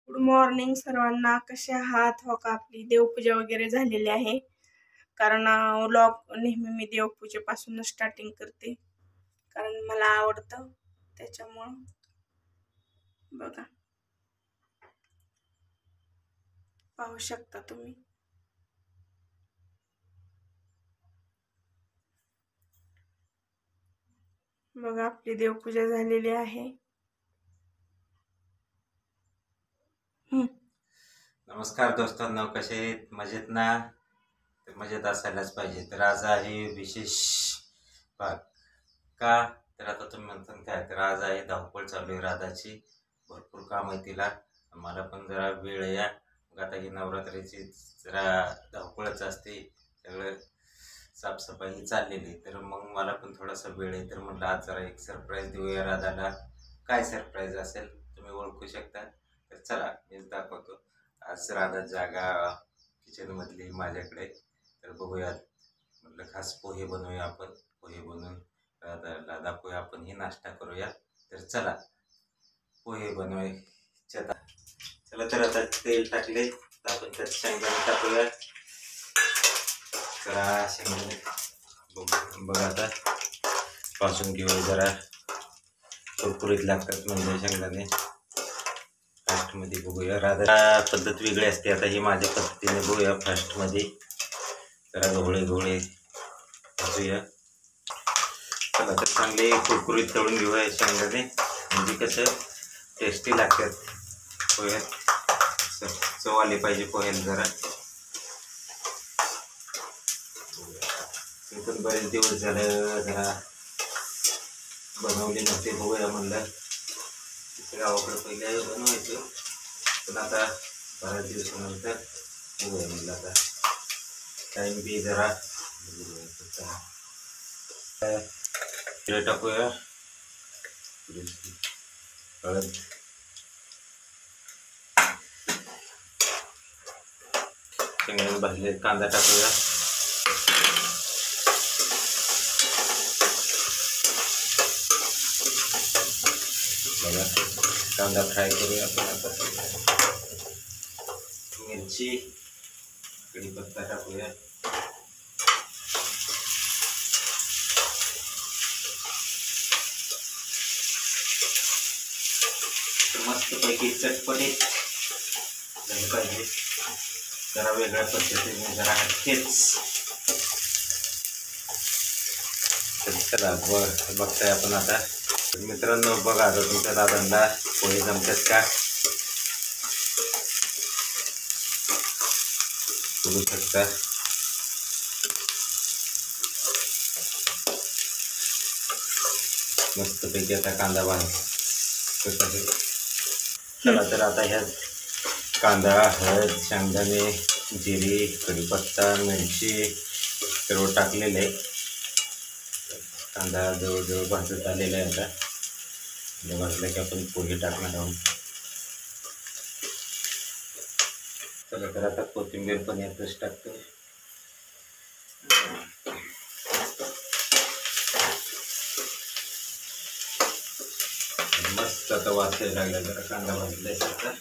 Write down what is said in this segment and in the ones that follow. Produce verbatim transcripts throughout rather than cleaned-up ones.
Good morning सर्वांना. कसे आहात? हो का, आपली देवपूजा वगैरे झालेली आहे. कारण व्लॉग नेहमी मी देवपूजेपासून स्टार्टिंग करते, कारण मला आवडतं त्याच्यामुळं. बघा, पाहू शकता तुम्ही. बघा, आपली देवपूजा झालेली आहे. नमस्कार दोस्तांनो, कसे आहेत? मजेत ना? तर मजेत असायलाच पाहिजे. तर आज आहे विशेष भाग. का तर आता तुम्ही म्हणता काय, तर आज आहे धावपळ चालू आहे राधाची. भरपूर काम आहे तिला, मला पण जरा वेळ आहे. मग आता ही नवरात्रीची जरा धावपळच असते, सगळं साफसफाई चाललेली. तर मग मला पण थोडासा वेळ आहे, तर म्हटलं आज जरा एक सरप्राईज देऊया राधाला. काय सरप्राईज असेल तुम्ही ओळखू शकता. तर चला मीच दाखवतो. आज राधा जागा किचनमधली माझ्याकडे. तर बघूया, म्हटलं खास पोहे बनवूया आपण. पोहे बनवून राधाला दाखवूया, आपण ही नाश्ता करूया. तर चला पोहे बनवायचे. चला, तर आता तेल टाकले, तर आपण त्यात शेंगदाणे टाकूया. जरा शेंगदाणे बघ बघा आता पासून घेऊया. जरा कुरकुरीत लागतात म्हणजे शेंगदाणे. फास्टमध्ये बघूया. राधा पद्धत वेगळी असते, आता ही माझ्या पद्धतीने बघूया फास्टमध्ये. जरा गवळे गवळे भाजूया. चला, तर चांगले कुरकुरीत तळून घेऊया शेंगदाणे, म्हणजे कसं टेस्टी लागतात पोह्यात. चव आली पाहिजे पोह्याला जरा. मी पण बरेच दिवस झालं जरा बनवले नव्हते. बघूया म्हणलं, गावाकडे पहिले बनवायचं, पण आता बऱ्याच दिवसानंतर बघूया म्हणलं. आता टाईम बी जरा टाकूया. हळद, शेंगदाणे भाजले, कांदा टाकूया. बघा, कांदा फ्राय करूया आपण. आता मिरची, कढीपत्ता टाकूया. मस्तपैकी चटपटीत झालं पाहिजे, जरा वेगळ्या पद्धतीने, जरा हटकेच. चला बघ बघताय आपण आता. मित्रांनो बघा, आता तुमच्या दादांना पोहे जमतात का बघू शकता. मस्तपैकी आता कांदा भाजत आहे. चला, तर आता ह्या कांदा, हळद, शेंगदाणे, जिरे, कढीपत्ता, मिरची सर्व टाकलेले आहे. कांदा जवळजवळ भाजत आलेला आहे. आता भाजला की आपण पोहे टाकणार आहोत. चला, तर आता कोथिंबीर पण यातच टाकतो. मस्त आता वास यायला लागला, जरा कांदा भाजल्यासारखा.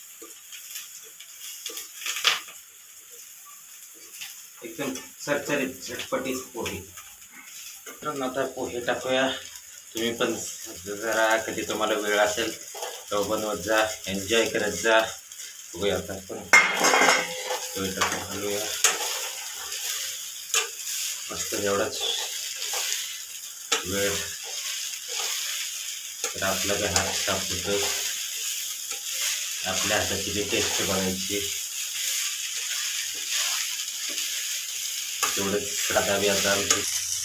एकदम चरचरीत झटपटीत पोहे. तर आता पोहे टाकूया. तुम्ही पण जरा कधी तुम्हाला वेळ असेल तेव्हा बनवत जा, एन्जॉय करत जा. बघूया आता आपण पोहे टाकून घालूया. मस्त एवढाच वेळ, तर आपला बी हात साफ होतो. आपल्या हाताची बी टेस्ट बघायची, तेवढंच राधा बी आता आमची.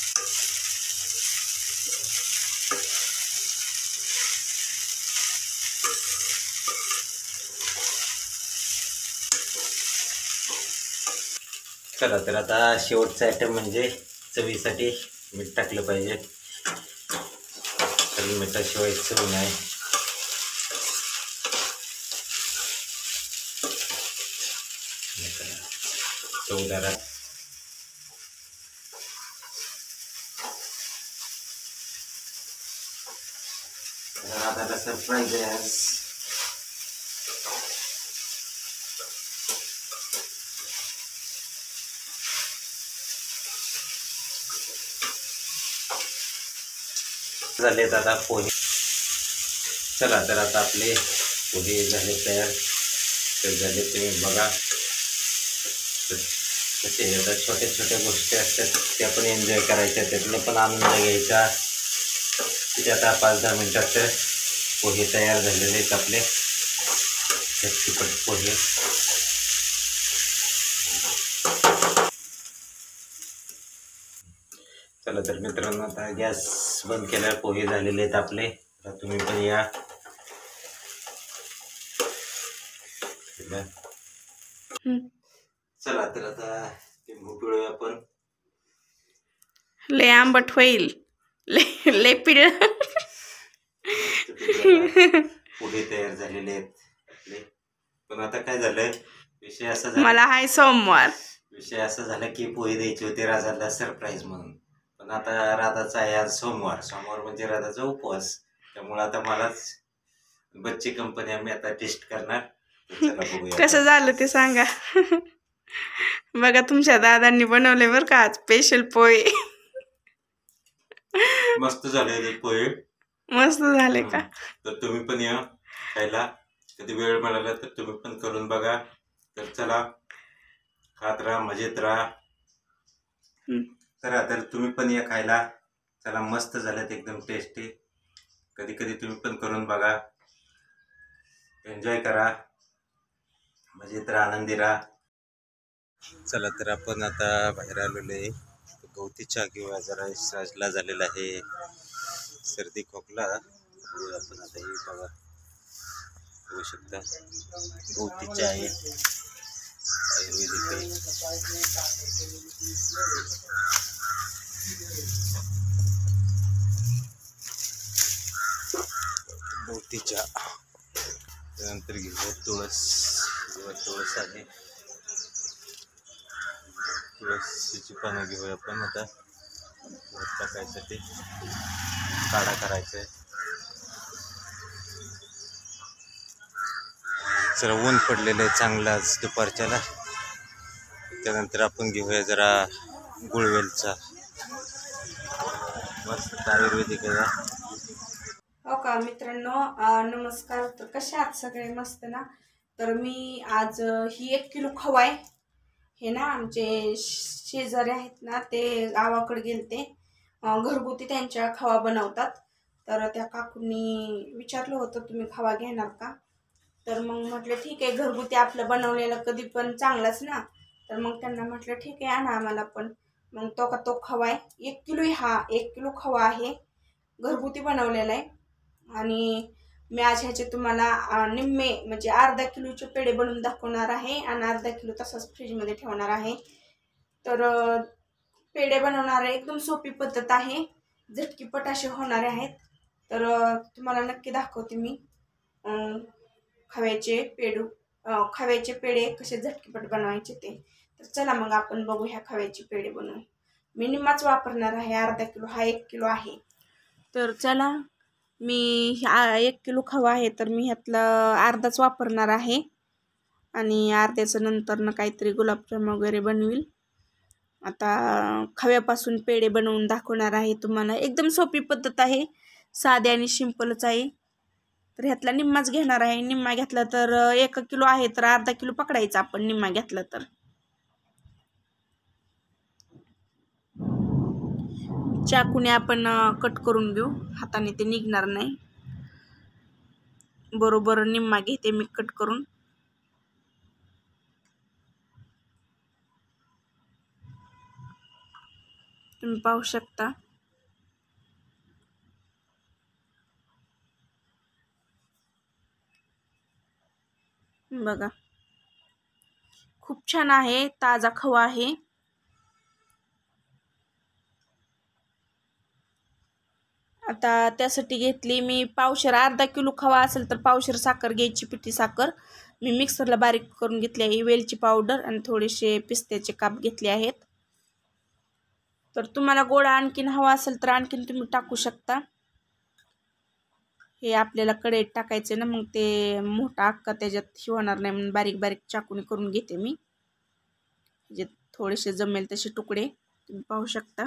चला, तर आता शेवटचा आयटम म्हणजे चवीसाठी मीठ टाकलं पाहिजे, कारण मिठाशिवाय चव नाही. चवदार राधाला सरप्राईज आहे आज. झालेत आता पोहे. चला तर आता आपले पोहे झाले तयार. तर झाले तुम्ही बघा कसे आता छोट्या छोट्या गोष्टी असतात त्या पण एन्जॉय करायच्या, त्यातनं पण आनंद घ्यायचा. तिथे आता पाच दहा मिनटात तर पोहे तयार झालेले आहेत आपले झटपट पोहे. चला तर मित्रांनो आता गॅस बंद केल्यावर पोहे झालेले आहेत आपले. तर तुम्ही पण या. चला तर आता लिंबू पिळूया आपण. लय आंबट होईल, लय लय पिळ. पोहे तयार झालेले आहेत आपले. पण आता काय झालंय, विषय असा झाला, मला हाय सोमवार. विषय असा झाला की पोहे द्यायचे होते राधाला सरप्राईज म्हणून. पण आता राधाचा आहे आज सोमवार. सोमवार म्हणजे राधाचा उपवास. त्यामुळे आता मलाच बच्ची कंपनी आम्ही आता टेस्ट करणार. चला बघूया कसं झालं ते सांगा. बघा तुमच्या दादांनी बनवले बरं का स्पेशल पोहे. मस्त झाले पोहे. मस्त झाले का? तर तुम्ही पण या खायला. कधी वेळ मिळाला तर तुम्ही पण करून बघा. तर चला खात राहा, मजेत राहा. चला तर तुम्ही पण या खायला. चला मस्त झालेत एकदम टेस्टी. कधी कधी तुम्ही पण करून बघा. एन्जॉय करा, मजेत राहा, आनंदी राहा. चला तर आपण आता बाहेर आलेलो आहे. गवती चहा घेऊया जरा. राजला झालेला आहे सर्दी खोकला. आपण आता हे बघा बघू शकता गवती चहा आहे, आयुर्वेदिक आहे. गवती चहा. त्यानंतर घेऊया तुळस. तुळस आहे, तुळशीची पानं घेऊया आपण आता. टाकायसाठी काढा करायचा आहे. जरा ऊन पडलेलं आहे चांगलं आज दुपारच्याला. त्यानंतर आपण घेऊया जरा गुळवेलचा. मस्त आयुर्वेदिक आहे. हो का मित्रांनो, नमस्कार. तर कशा आहात सगळे? मस्त ना? तर मी आज ही एक किलो खवा आहे. हे ना आमचे शेजारी आहेत ना, ते गावाकडे गेलते, घरगुती त्यांच्या खवा बनवतात. तर त्या काकूंनी विचारलं होतं तुम्ही खवा घेणार का? तर मग म्हटलं ठीक आहे, घरगुती आपलं बनवलेलं कधी पण चांगलाच ना. तर मग त्यांना म्हटलं ठीक आहे आणा आम्हाला पण. मग तो का तो खवा आहे एक किलो. हा एक किलो खवा आहे, घरगुती बनवलेला आहे. आणि मी आज ह्याचे तुम्हाला निम्मे म्हणजे अर्धा किलोचे पेढे बनवून दाखवणार आहे आणि अर्धा किलो तसंच फ्रीजमध्ये ठेवणार आहे. तर पेढे बनवणार आहे, एकदम सोपी पद्धत आहे, झटकीपट असे होणारे आहेत. तर तुम्हाला नक्की दाखवते मी खव्याचे पेढू खव्याचे पेढे कसे झटकीपट बनवायचे ते. तर चला मग आपण बघू ह्या खव्याचे पेढे बनवून. मी निम्माच वापरणार आहे, अर्धा किलो. हा एक किलो आहे. तर चला, मी एक किलो खवा आहे तर मी ह्यातला अर्धाच वापरणार आहे आणि अर्ध्याचं नंतरनं काहीतरी गुलाबजाम वगैरे बनवील. आता खव्यापासून पेढे बनवून दाखवणार आहे तुम्हाला. एकदम सोपी पद्धत आहे, साधी आणि सिंपलच आहे. तर ह्यातला निम्माच घेणार आहे. निम्मा घेतला तर एक किलो आहे तर अर्धा किलो पकडायचा आपण निम्मा घेतला तर. चाकूने आपण कट करून घेऊ, हाताने ते निघणार नाही. बरोबर निम्मा घेते मी कट करून. तुम्ही पाहू शकता. बघा खूप छान आहे, ताजा खवा आहे. आता त्यासाठी घेतली मी पावशेर. अर्धा किलो खवा असेल तर पावशेर साखर घ्यायची, पिठी साखर. मी मिक्सरला बारीक करून घेतली आहे. वेलची पावडर आणि थोडेसे पिस्त्याचे काप घेतले आहेत. तर तुम्हाला गोड आणखीन हवा असेल तर आणखीन तुम्ही टाकू शकता. हे आपल्याला कढईत टाकायचे ना, मग ते मोठा अक्का त्याच्यात हे होणार नाही म्हणून बारीक बारीक चाकूने करून घेते मी. जे थोडेसे जमेल तसे तुकडे तुम्ही पाहू शकता.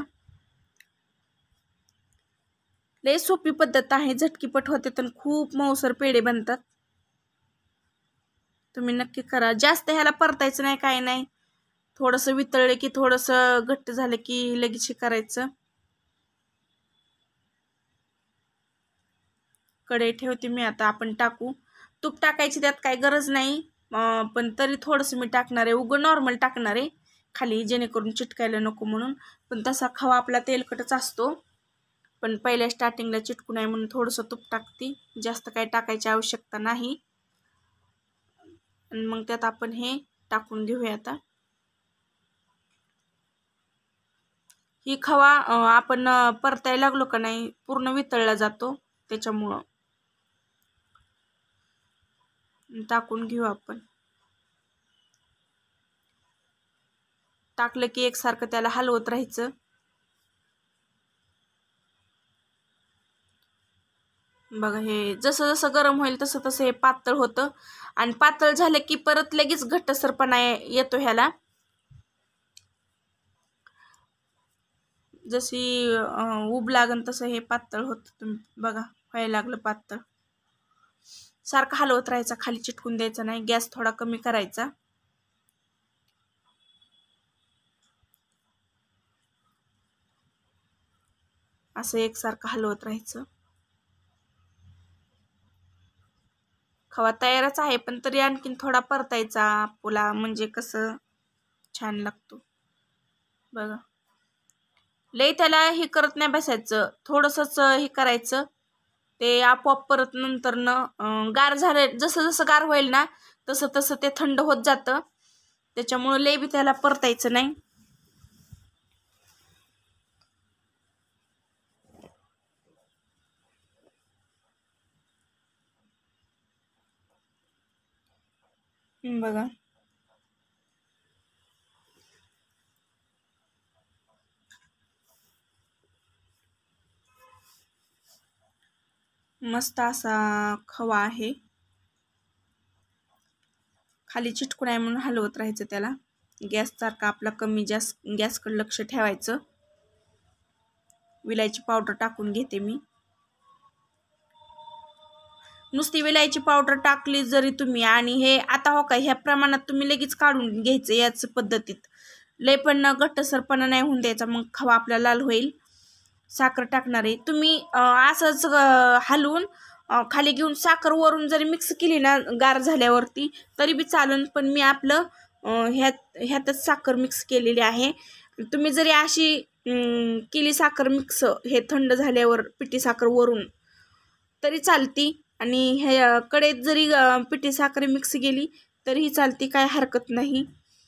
लय सोपी पद्धत आहे, झटकीपट होते तर खूप मऊसर पेढे बनतात. तुम्ही नक्की करा. जास्त ह्याला परतायचं नाही, काय नाही. थोडंसं वितळले की थोडंसं घट्ट झालं की लगेच हे करायचं. कढई ठेवते मी आता. आपण टाकू. तूप टाकायची त्यात काही गरज नाही, पण तरी थोडंसं मी टाकणार आहे. उगं नॉर्मल टाकणार आहे खाली, जेणेकरून चिटकायला नको म्हणून. पण तसा खवा आपला तेलकटच असतो, पण पहिल्या स्टार्टिंगला चिटकू नये म्हणून थोडंसं तूप टाकते. जास्त काही टाकायची आवश्यकता नाही. आणि मग त्यात आपण हे टाकून घेऊया आता. ही खवा आपण परतायला लागलो का नाही पूर्ण वितळला जातो, त्याच्यामुळं टाकून घेऊ आपण. टाकलं की एकसारखं त्याला हलवत राहायचं. बघा, हे जसं जसं गरम होईल तसं तसं हे पातळ होतं. आणि पातळ झालं की परत लगेच घट्टसरपणा येतो ह्याला. जशी उब लागन तसं हे पातळ होतं. तुम्ही बघा, व्हायला लागलं पातळ. सारखं हलवत राहायचं, खाली चिटकून द्यायचं नाही. गॅस थोडा कमी करायचा. असं एकसारखं हलवत राहायचं. खवा तयारच आहे, पण तरी आणखीन थोडा परतायचा पुला, म्हणजे कसं छान लागतो. बघा, लई त्याला हे करत नाही बसायचं, थोडंसंच हे करायचं. ते आपोआप परत नंतर न गार झालं, जसं जसं गार होईल ना तसं तसं ते थंड होत जातं. त्याच्यामुळे लई बी त्याला परतायचं नाही. बघा, मस्त असा खवा आहे. खाली चिटकू नये म्हणून हलवत राहायचं त्याला. गॅस सारखा आपला कमी जास्त गॅसकडे लक्ष ठेवायचं. विलायची पावडर टाकून घेते मी. नुसती विलायची पावडर टाकली जरी तुम्ही, आणि हे आता हो का ह्या प्रमाणात तुम्ही लगेच काढून घ्यायचं याच पद्धतीत. लय पण घट्टसरपणा नाही होऊन द्यायचा, मग खवा आपला लाल होईल. साखर टाकणार आहे. तुम्ही असंच हलवून खाली घेऊन साखर वरून जरी मिक्स केली ना गार झाल्यावरती तरी बी चालेल, पण मी आपलं ह्यात ह्यातच साखर मिक्स केलेली आहे. तुम्ही जरी अशी केली साखर मिक्स, हे थंड झाल्यावर पिठी साखर वरून, तरी चालती. आणि ह्या कढईत जरी पिठी साखर मिक्स केली तरीही चालती, काय हरकत नाही.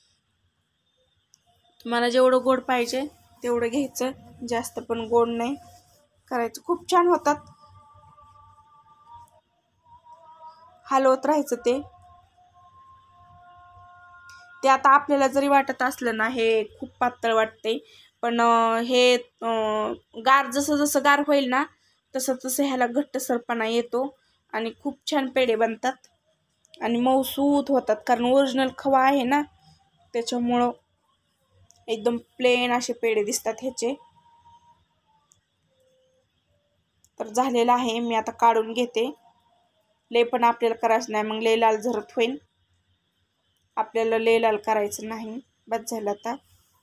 तुम्हाला जेवढं गोड पाहिजे तेवढं घ्यायचं, जास्त पण गोड नाही करायचं. खूप छान होतात. हलवत राहायचं ते ते आता आपल्याला जरी वाटत असलं ना हे खूप पातळ वाटते, पण हे गार जसं जसं गार होईल ना तसं तसं ह्याला घट्टसरपणा येतो आणि खूप छान पेढे बनतात आणि मऊसूत होतात. कारण ओरिजिनल खवा आहे ना, त्याच्यामुळं एकदम प्लेन असे पेढे दिसतात ह्याचे. तर झालेलं आहे, मी आता काढून घेते. लय पण आपल्याला करायचं नाही, मग लय लाल झरत होईल. आपल्याला लय लाल करायचं नाही. बस झालं आता.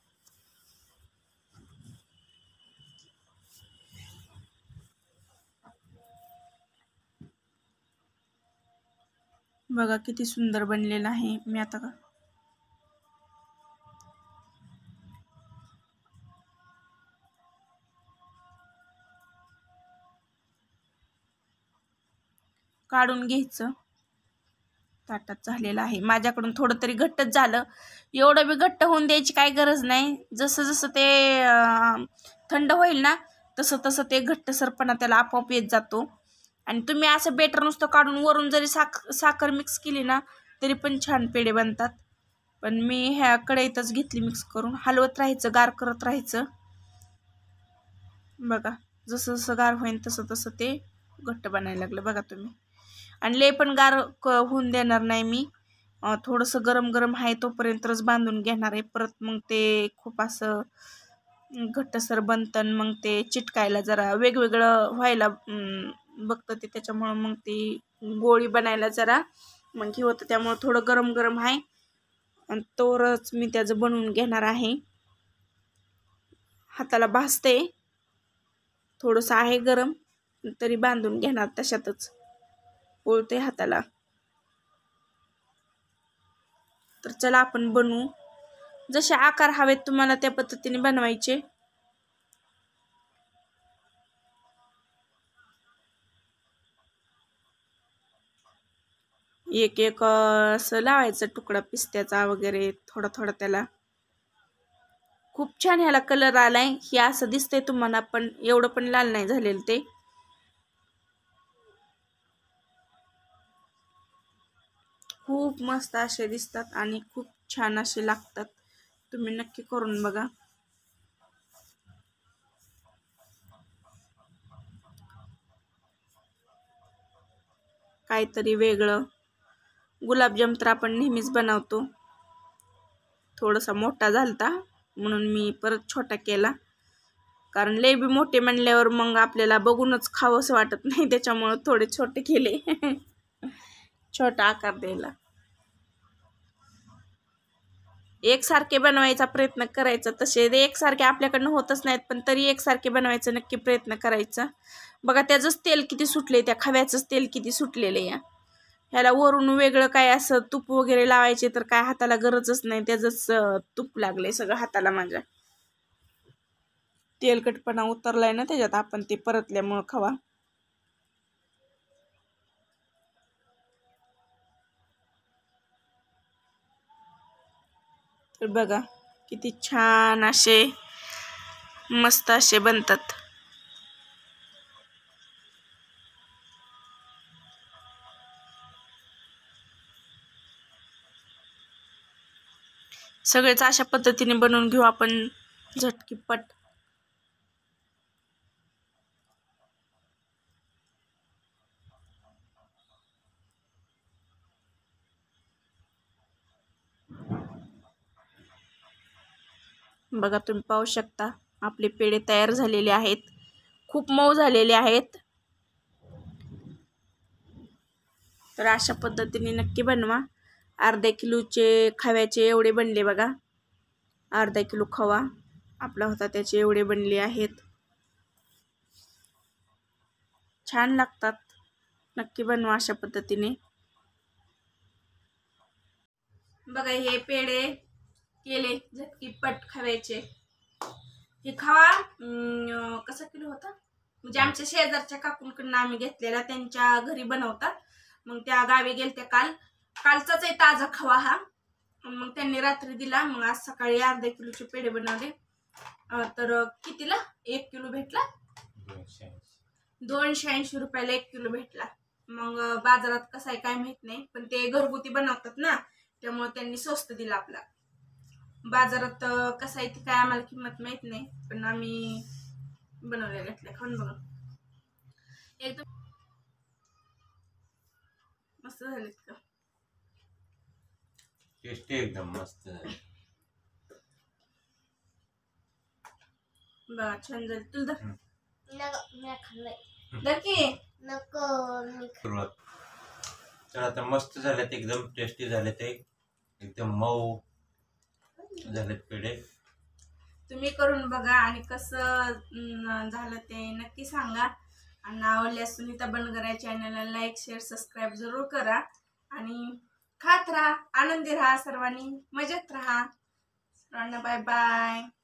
बघा किती सुंदर बनलेलं आहे. मी आता का काढून घ्यायचं. ताटात झालेलं आहे. माझ्याकडून थोडं तरी घट्टच झालं. एवढं बी घट्ट होऊन द्यायची काही गरज नाही. जसं जसं ते थंड होईल ना तसं तसं ते घट्टसरपणा त्याला आपोआप येत जातो. आणि तुम्ही असं बेटर नुसतं काढून वरून जरी साख साखर मिक्स केली ना तरी पण छान पेढे बनतात. पण मी ह्या कढईतच घेतली मिक्स करून. हलवत राहायचं, गार करत राहायचं. बघा, जसं जसं गार होईल तसं तसं ते घट्ट बनायला लागलं बघा तुम्ही. आणि लय पण गार होऊन देणार नाही मी, थोडंसं गरम गरम आहे तोपर्यंतच बांधून घेणार आहे. परत मग ते खूप असं घट्टसर बनतं, मग ते चिटकायला जरा वेगवेगळं व्हायला बघतं ते, त्याच्यामुळं मग ती गोळी बनायला जरा मग हे होतं. त्यामुळं थोडं गरम गरम आहे आणि तोवरच मी त्याचं बनवून घेणार आहे. हाताला भाजते, थोडंसं आहे गरम तरी बांधून घेणार, तशातच पोळते हाताला. तर चला आपण बनवू. जसे आकार हवेत तुम्हाला त्या पद्धतीने बनवायचे. एक एक असं लावायचं तुकडा पिस्त्याचा वगैरे थोडा थोडा त्याला. खूप छान ह्याला कलर आलाय. हे असं दिसतंय तुम्हाला, पण एवढं पण लाल नाही झालेलं ते. खूप मस्त असे दिसतात आणि खूप छान असे लागतात. तुम्ही नक्की करून बघा. काहीतरी वेगळं. गुलाबजाम तर आपण नेहमीच बनवतो. थोडासा मोठा झालता म्हणून मी परत छोटा केला, कारण लय बी मोठे म्हणल्यावर मग आपल्याला बघूनच खावंसं वाटत नाही, त्याच्यामुळं थोडे छोटे केले. छोटा आकार द्यायला. एकसारखे बनवायचा प्रयत्न करायचा. तसे एकसारखे आपल्याकडनं होतच नाहीत, पण तरी एकसारखे बनवायचा नक्की प्रयत्न करायचा. बघा त्याचंच तेल किती सुटले, त्या खव्याचंच तेल किती सुटलेलं या. ह्याला वरून वेगळं काय असं तूप वगैरे लावायचे तर काय हाताला गरजच नाही, त्याचंच तूप लागले सगळं हाताला माझ्या. तेलकटपणा उतरलाय ना त्याच्यात, आपण ते परतल्यामुळं खवा. तर बघा किती छान असे मस्त असे बनतात. सगळेच अशा पद्धतीने बनवून घेऊ आपण झटकीपट. बघा तुम्ही पाहू शकता आपले पेढे तयार झालेले आहेत. खूप मऊ झालेले आहेत. तर अशा पद्धतीने नक्की बनवा. अर्ध्या किलोचे खव्याचे एवढे बनले बघा. अर्धा किलो खवा आपला होता त्याचे एवढे बनले आहेत. छान लागतात. नक्की बनवा अशा पद्धतीने. बघा हे पेढे केले झटकीपट खव्याचे. हे खवा कसा किलो होता, म्हणजे आमच्या शेजारच्या काकूंकडनं आम्ही घेतलेला, त्यांच्या घरी बनवतात. मग त्या गावी गेलत्या काल. कालचाच आहे ताजा खवा हा. मग त्यांनी रात्री दिला. मग आज सकाळी अर्धा किलोचे पेढे बनवले. तर कितीला एक किलो भेटला? दोनशे ऐंशी रुपयाला एक किलो भेटला. मग बाजारात कसं आहे काय माहित नाही, पण ते घरगुती बनवतात ना, त्यामुळे त्यांनी स्वस्त दिला. आपला बाजारात कसं आहे ती काय आम्हाला किंमत माहित नाही, पण आम्ही बनवले घेतले. खाऊन बघा, एकदम मस्त झालेत का? टेस्टी एकदम मस्त. बघा छान झाले. तुला तर आता मस्त झालेत, एकदम टेस्टी झाले ते, एकदम मऊ झालेत पेढे. तुम्ही करून बघा आणि कसं झालं ते नक्की सांगा. आणि आवडल्यास सुनीता बनगर या चॅनलला लाईक शेअर सबस्क्राईब जरूर करा. आणि खात राहा, आनंदी राहा, सर्वांनी मजेत राहा. सर्वांना बाय बाय.